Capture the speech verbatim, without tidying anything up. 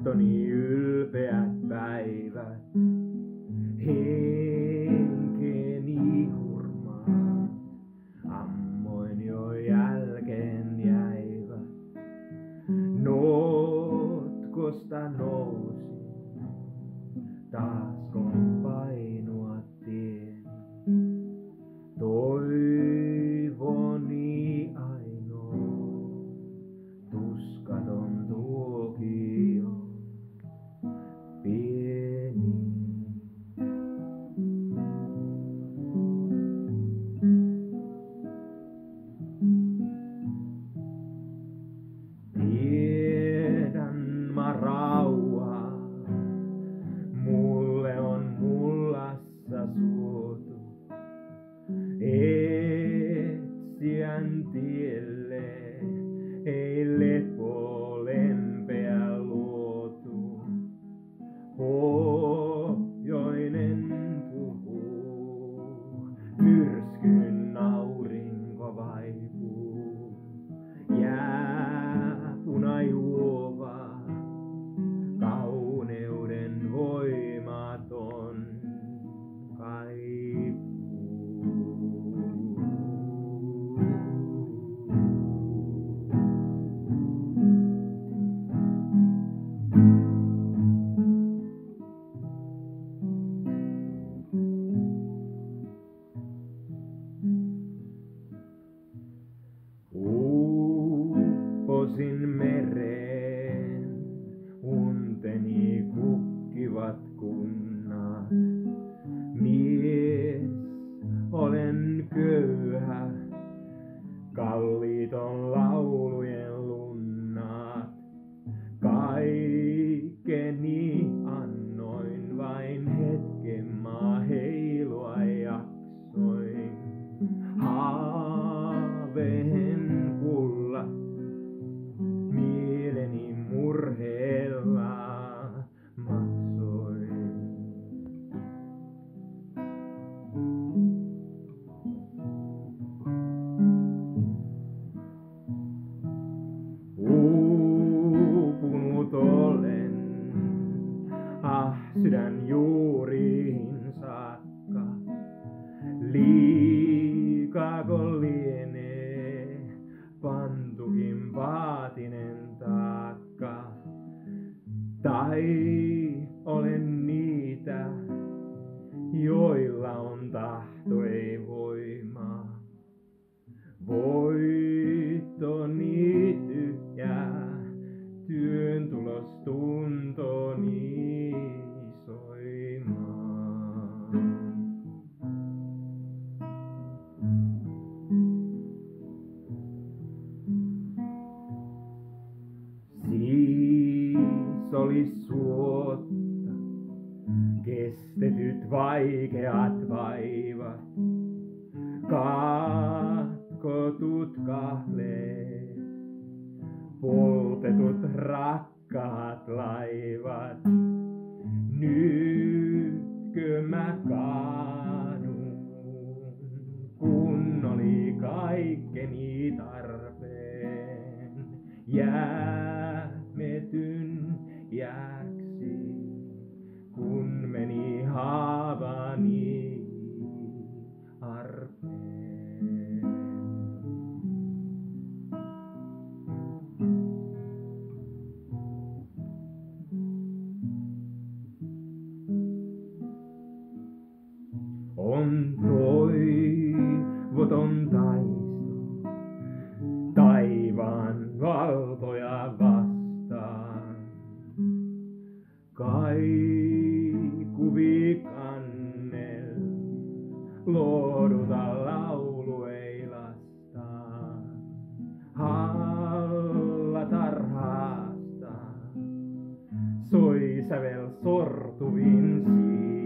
muistoni ylpeät päivät, henkeni hurmaat, ammoin jo jälkeen jäivät. Notkosta nousin, taas kun painua tieni, toivoni ainoa, tuskaton tuokio, pieni. Tiedän mä rauhaa, mulle on mullassa suotu, etsijän tielle ei lepo lempeä luotu. Pohjoinen puhuu, myrskyn aurinko vaipuu, jää punajuova, kauneuden voimaton kaipuu. Upposin mereen, unteni kukkivat kunnat. Mies olen köyhä, kalliit on laulujen lunnat. Kaikkeni annoin, vain hetken mä heilua jaksoin. Haaveen kulla, mieleni murheella maksoin. Uupunut olen, ah sydän juuriin saakka. Liikaako lienee pantukin vaatinen taakka? Tai olen niitä, joilla on tahto ei voimaa. Voittoni tyhjää, työn tulos tuntoni soimaa. Siis olis suotta, kestetyt vaikeat vaivat, katkotut kahleet, poltetut rakkaat laivat. Nytkö mä kaadun, kun oli kaikkeni tarpeen, jäämetyn jääksi, kun meni haavani arpeen. On toivoton taisto taivaan valtoja vastaan. Kaikuvi kannel, lohduta laulu ei lastaan. Halla tarhaasta, soi sävel sortuvin siin.